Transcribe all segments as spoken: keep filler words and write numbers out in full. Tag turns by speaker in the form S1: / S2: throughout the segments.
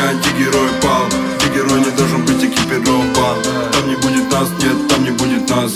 S1: антигерой пал. Ты герой не должен быть экипирован. Там не будет нас, нет, там не будет нас.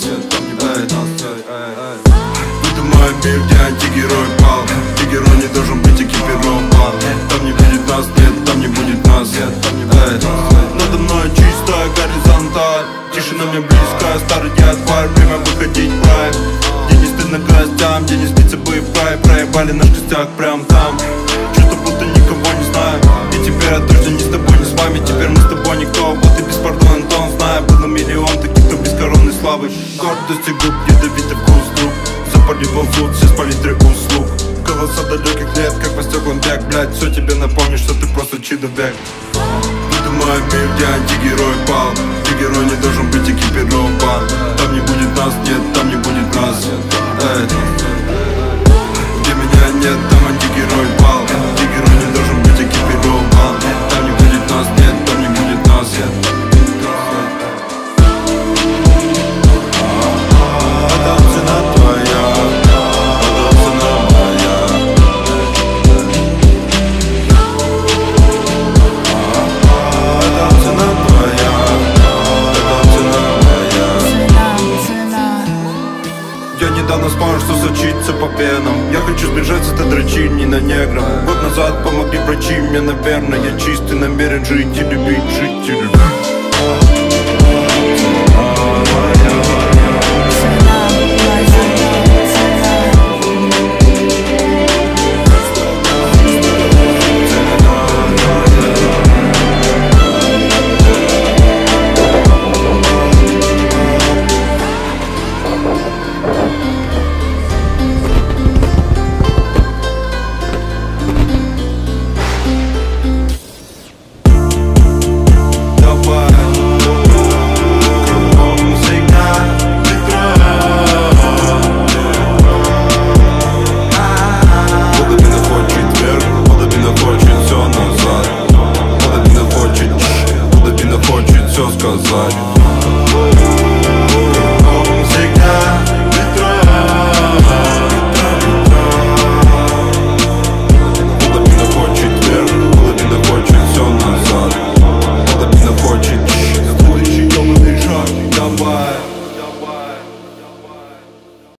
S1: Выдумаю мир, где антигерой пал. Ты герой не должен быть экипирован. Там не будет нас, нет, там не будет нас. Надо мной чистая горизонталь. Тишина мне близкая, старый дед тварь. Время выходить в прайм. Где не стыдно гостям, где не спится бы в прайм. Проебали наш костяк прям там. Чувство, будто никого не знаю. И теперь от дождя ни с тобой, ни с вами. Теперь мы с тобой никто, вот и без пардона, Антон. Знаю, было миллион таких, кто без коронной славы. Гордость и губ, ядовитый вкус друг. Запаливал суд, все с палитры услуг. Голоса далеких лет, как по стеклам бег. Блять, все тебе напомнит, что ты просто чидо-бег. Выдумаю мир, где антигерой пал. Ты герой не должен быть экипирован. Там не будет нас, нет, там не будет нас. Эй. Где меня нет, там антигерой пал. Ты герой не должен быть экипирован. Там не будет нас, нет, там не будет нас. Это цена твоя, это цена моя. Это цена твоя, это цена моя. Я недавно вспомнил, что сочится по пенам. Я хочу сбежать с этой дрочильни на негров. Год назад помогли врачи мне, наверное. Я чистый намерен жить и любить, жить и любить.